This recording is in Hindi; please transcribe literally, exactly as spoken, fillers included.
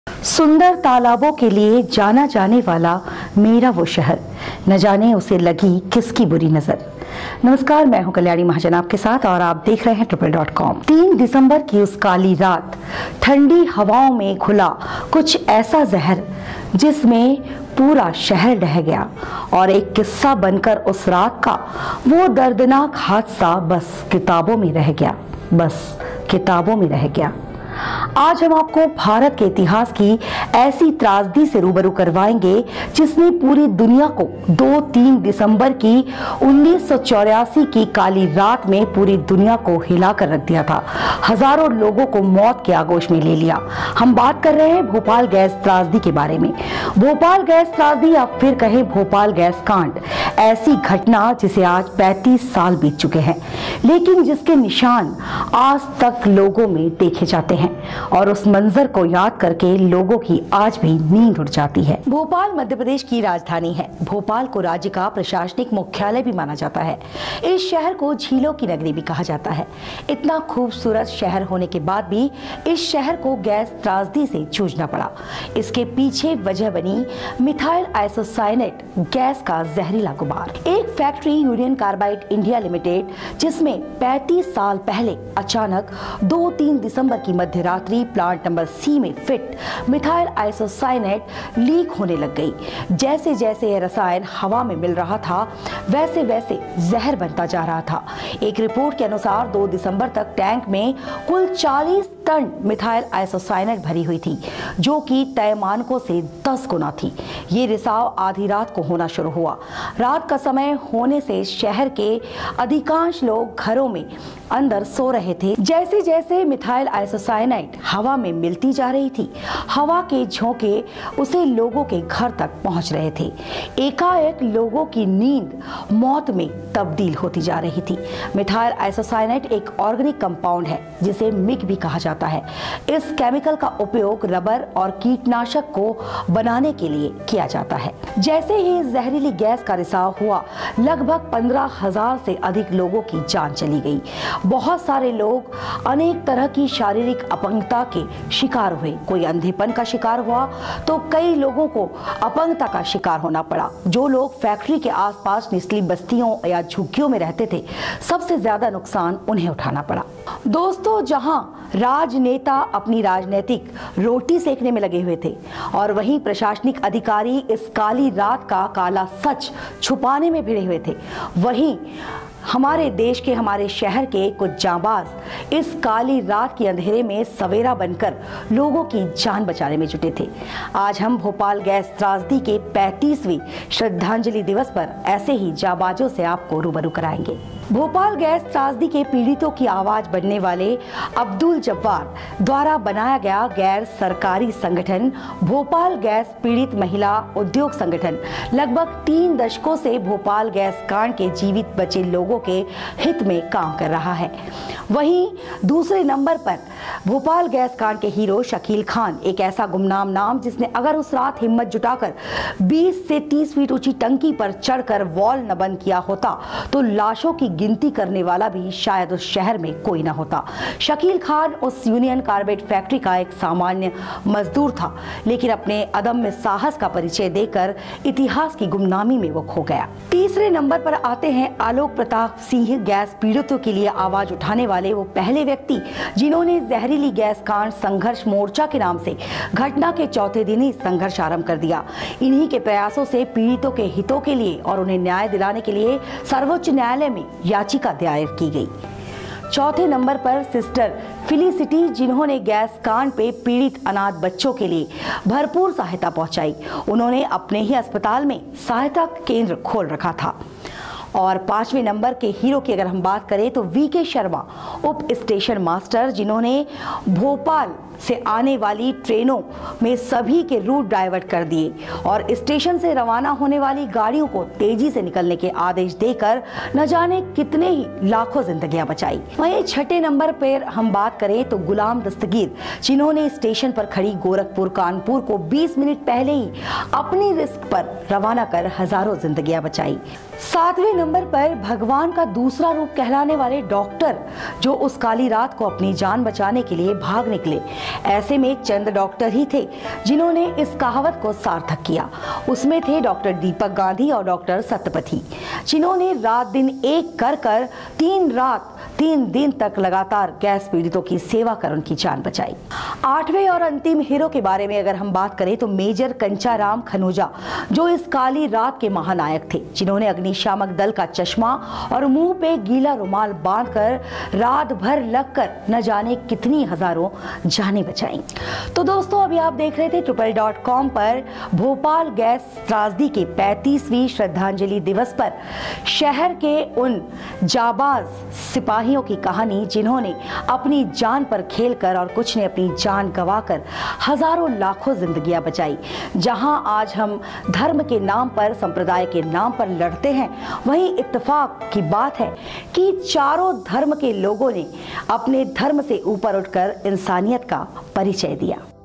सुंदर तालाबों के लिए जाना जाने वाला मेरा वो शहर, न जाने उसे लगी किसकी बुरी नजर। नमस्कार, मैं हूं कल्याणी महाजन आपके साथ और आप देख रहे हैं ट्रिपल डॉट कॉम। तीन दिसंबर की उस काली रात ठंडी हवाओं में घुला कुछ ऐसा जहर जिसमें पूरा शहर ढह गया और एक किस्सा बनकर उस रात का वो दर्दनाक हादसा बस किताबों में रह गया, बस किताबों में रह गया। आज हम आपको भारत के इतिहास की ऐसी त्रासदी से रूबरू करवाएंगे जिसने पूरी दुनिया को दो तीन दिसंबर की उन्नीस सौ चौरासी की काली रात में पूरी दुनिया को हिलाकर रख दिया था। हजारों लोगों को मौत के आगोश में ले लिया। हम बात कर रहे हैं भोपाल गैस त्रासदी के बारे में। भोपाल गैस त्रासदी या फिर कहें भोपाल गैस कांड, ऐसी घटना जिसे आज पैंतीस साल बीत चुके हैं, लेकिन जिसके निशान आज तक लोगों में देखे जाते हैं और उस मंजर को याद करके लोगों की आज भी नींद उड़ जाती है। भोपाल मध्य प्रदेश की राजधानी है। भोपाल को राज्य का प्रशासनिक मुख्यालय भी माना जाता है। इस शहर को झीलों की नगरी भी कहा जाता है। इतना खूबसूरत शहर होने के बाद भी इस शहर को गैस त्रासदी से जूझना पड़ा। इसके पीछे वजह बनी मिथाइल आइसोसाइनेट गैस का जहरीला गुबार। एक factory union carbide India limited, जिसमें पैंतीस साल पहले अचानक दो तीन दिसंबर की मध्य रात्रि प्लांट नंबर सी में फिट मिथाइल आइसोसाइनेट लीक होने लग गई। जैसे जैसे यह रसायन हवा में मिल रहा था वैसे वैसे जहर बनता जा रहा था। एक रिपोर्ट के अनुसार दो दिसंबर तक टैंक में कुल चालीस टन मिथाइल आइसोसाइनेट भरी हुई थी, जो कि तय मानकों से दस गुना थी। ये रिसाव आधी रात को होना शुरू हुआ। रात का समय होने से शहर के अधिकांश लोग घरों में अंदर सो रहे थे। जैसे जैसे मिथाइल आइसोसाइनेट हवा में मिलती जा रही थी, हवा के झोंके उसे लोगों के घर तक पहुंच रहे थे। एकाएक लोगों की नींद मौत में तब्दील होती जा रही थी। मिथाइल आइसोसाइनेट एक ऑर्गेनिक कंपाउंड है जिसे मिग भी कहा जाता है। इस केमिकल का उपयोग रबर और कीटनाशक को बनाने के लिए किया जाता है। जैसे ही जहरीली गैस का रिसाव हुआ, लगभग पंद्रह हजार से अधिक लोगों की जान चली गई। बहुत सारे लोग अनेक तरह की शारीरिक अपंगता के शिकार हुए। कोई अंधेपन का शिकार हुआ तो कई लोगों को अपंगता का शिकार होना पड़ा। जो लोग फैक्ट्री के आसपास निचली बस्तियों या झुग्गियों में रहते थे, सबसे ज्यादा नुकसान उन्हें उठाना पड़ा। दोस्तों, जहां राजनेता अपनी राजनीतिक रोटी सेकने में लगे हुए थे और वहीं प्रशासनिक अधिकारी इस काली रात का काला सच छुपाने में भिड़े हुए थे, वहीं हमारे देश के, हमारे शहर के कुछ जांबाज इस काली रात की अंधेरे में सवेरा बनकर लोगों की जान बचाने में जुटे थे। आज हम भोपाल गैस त्रासदी के पैंतीसवीं श्रद्धांजलि दिवस पर ऐसे ही जांबाजों से आपको रूबरू कराएंगे। भोपाल गैस त्रासदी के पीड़ितों की आवाज बनने वाले अब्दुल जब्बार द्वारा बनाया गया गैर सरकारी संगठन भोपाल गैस पीड़ित महिला उद्योग संगठन लगभग तीन दशकों से भोपाल गैस कांड के जीवित बचे लोगों के हित में काम कर रहा है। वहीं दूसरे नंबर पर भोपाल गैस कांड के हीरो शकील खान, एक ऐसा गुमनाम नाम जिसने अगर उस रात हिम्मत जुटाकर बीस से तीस फीट ऊंची टंकी पर चढ़कर वॉल न बंद किया होता तो लाशों की गिनती करने वाला भी शायद उस शहर में कोई न होता। शकील खान उस यूनियन कार्बाइड फैक्ट्री का एक सामान्य मजदूर था, लेकिन अपने अदम्य साहस का परिचय देकर इतिहास की गुमनामी में वो खो गया। तीसरे नंबर पर आते हैं आलोक प्रताप सिंह, गैस पीड़ितों के लिए आवाज उठाने वाले वो पहले व्यक्ति जिन्होंने जहरीली गैस कांड संघर्ष मोर्चा के नाम से घटना के चौथे दिन ही संघर्ष आरंभ कर दिया। इन्हीं के प्रयासों से पीड़ितों के हितों के लिए और उन्हें न्याय दिलाने के लिए सर्वोच्च न्यायालय में याचिका दायर की गई। चौथे नंबर पर सिस्टर फिलिसिटी, जिन्होंने गैस कांड पे पीड़ित अनाथ बच्चों के लिए भरपूर सहायता पहुंचाई। उन्होंने अपने ही अस्पताल में सहायता केंद्र खोल रखा था। और पांचवें नंबर के हीरो की अगर हम बात करें तो वी के शर्मा, उप स्टेशन मास्टर, जिन्होंने भोपाल से आने वाली ट्रेनों में सभी के रूट डाइवर्ट कर दिए और स्टेशन से रवाना होने वाली गाड़ियों को तेजी से निकलने के आदेश देकर न जाने कितने ही लाखों जिंदगियां बचाई। वहीं छठे नंबर पर हम बात करें तो गुलाम दस्तगीर, जिन्होंने स्टेशन पर खड़ी गोरखपुर कानपुर को बीस मिनट पहले ही अपनी रिस्क पर रवाना कर हजारों जिंदगियां बचाई। सातवें नंबर पर भगवान का दूसरा रूप कहलाने वाले डॉक्टर जो उस काली रात को अपनी जान बचाने के लिए भाग निकले। ऐसे में चंद डॉक्टर ही थे जिन्होंने इस कहावत को सार्थक किया। उसमें थे डॉक्टर दीपक गांधी और डॉक्टर सत्यपथी, जिन्होंने रात दिन एक कर कर तीन रात तीन दिन तक लगातार गैस पीड़ितों की सेवा कर उनकी जान बचाई। आठवें और अंतिम हीरो के बारे में अगर हम बात करें तो मेजर कंचाराम खनूजा, जो इस काली रात के महानायक थे, जिन्होंने अग्निशामक दल का चश्मा और मुंह पे गीला रुमाल बांधकर रात भर लगकर न जाने कितनी हजारों जानें बचाई। तो दोस्तों, अभी आप देख रहे थे ट्रिपल डॉट कॉम पर भोपाल गैस त्रासदी के पैंतीसवीं श्रद्धांजलि दिवस पर शहर के उन जाबाज सिपाहियों की कहानी जिन्होंने अपनी जान पर खेलकर और कुछ ने अपनी जान गंवाकर हजारों लाखों जिंदगियां बचाई। जहां आज हम धर्म के नाम पर, संप्रदाय के नाम पर लड़ते हैं, वहीं इत्तेफाक की बात है कि चारों धर्म के लोगों ने अपने धर्म से ऊपर उठकर इंसानियत का परिचय दिया।